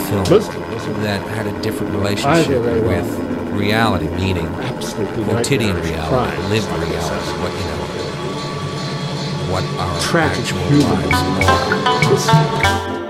film that had a different relationship with reality, meaning quotidian reality, lived reality, what our actual lives are.